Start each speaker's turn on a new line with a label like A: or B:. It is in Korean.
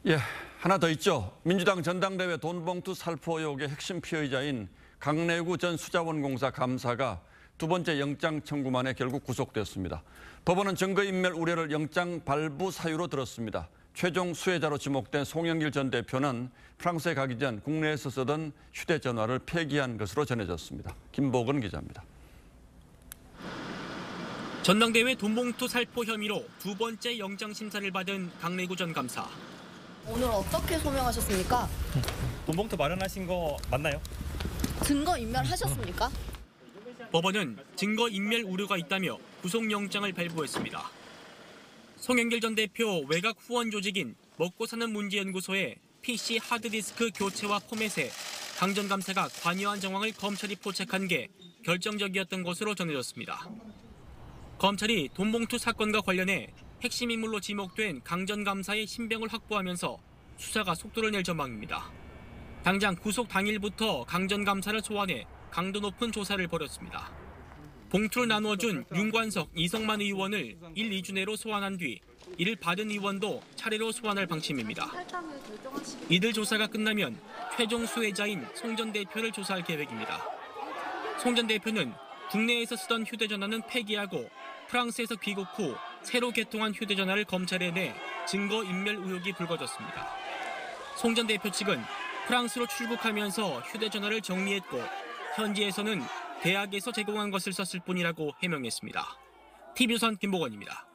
A: 예, 하나 더 있죠. 민주당 전당대회 돈봉투 살포 의혹의 핵심 피의자인 강내구 전 수자원공사 감사가 두 번째 영장 청구 만에 결국 구속됐습니다. 법원은 증거인멸 우려를 영장 발부 사유로 들었습니다. 최종 수혜자로 지목된 송영길 전 대표는 프랑스에 가기 전 국내에서 쓰던 휴대전화를 폐기한 것으로 전해졌습니다. 김보근 기자입니다.
B: 전당대회 돈봉투 살포 혐의로 두 번째 영장 심사를 받은 강내구 전 감사.
C: 오늘 어떻게 소명하셨습니까?
D: 돈봉투 마련하신 거 맞나요?
C: 증거 인멸하셨습니까?
B: 법원은 증거인멸 우려가 있다며 구속영장을 발부했습니다. 송영길 전 대표 외곽 후원 조직인 먹고사는 문제연구소의 PC 하드디스크 교체와 포맷에 강 전 감사가 관여한 정황을 검찰이 포착한 게 결정적이었던 것으로 전해졌습니다. 검찰이 돈봉투 사건과 관련해 핵심 인물로 지목된 강 전 감사의 신병을 확보하면서 수사가 속도를 낼 전망입니다. 당장 구속 당일부터 강 전 감사를 소환해 강도 높은 조사를 벌였습니다. 봉투를 나누어준 윤관석, 이성만 의원을 1, 2주 내로 소환한 뒤 이를 받은 의원도 차례로 소환할 방침입니다. 이들 조사가 끝나면 최종 수혜자인 송 전 대표를 조사할 계획입니다. 송 전 대표는 국내에서 쓰던 휴대전화는 폐기하고 프랑스에서 귀국 후 새로 개통한 휴대전화를 검찰에 내 증거인멸 의혹이 불거졌습니다. 송 전 대표 측은 프랑스로 출국하면서 휴대전화를 정리했고 현지에서는 대학에서 제공한 것을 썼을 뿐이라고 해명했습니다. TV조선 김보건입니다.